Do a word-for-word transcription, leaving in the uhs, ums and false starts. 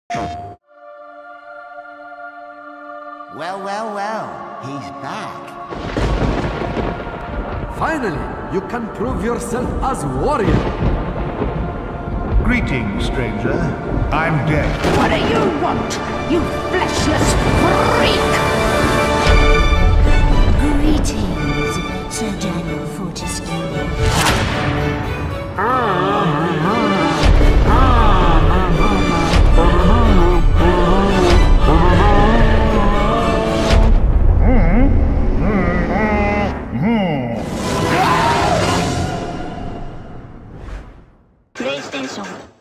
Well, well, well, he's back. Finally, you can prove yourself as warrior. Greetings, stranger. I'm dead. What do you want, you fleshless freak? Greetings, Sir Daniel Fortescue. PlayStation